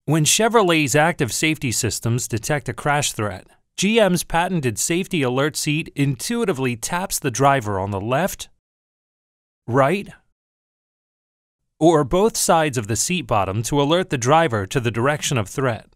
When Chevrolet's active safety systems detect a crash threat, GM's patented safety alert seat intuitively taps the driver on the left, right, or both sides of the seat bottom to alert the driver to the direction of threat.